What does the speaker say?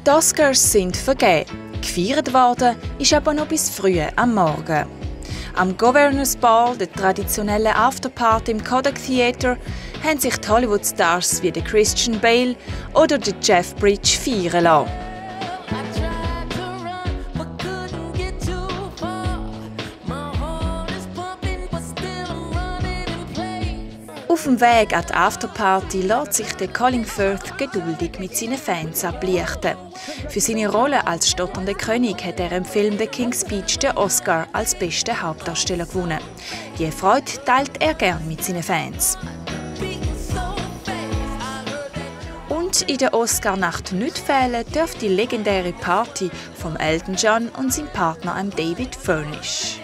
Die Oscars sind vergeben. Gefeiert worden ist aber noch bis früh am Morgen. Am Governors Ball, der traditionellen Afterparty im Kodak Theatre, haben sich die Hollywood-Stars wie der Christian Bale oder der Jeff Bridges feiern lassen. Auf dem Weg an die Afterparty lässt sich der Colin Firth geduldig mit seinen Fans ablichten. Für seine Rolle als stotternder König hat er im Film «The King's Speech» den Oscar als bester Hauptdarsteller gewonnen. Diese Freude teilt er gern mit seinen Fans. Und in der Oscar-Nacht nicht fehlen darf die legendäre Party von Elton John und seinem Partner David Furnish.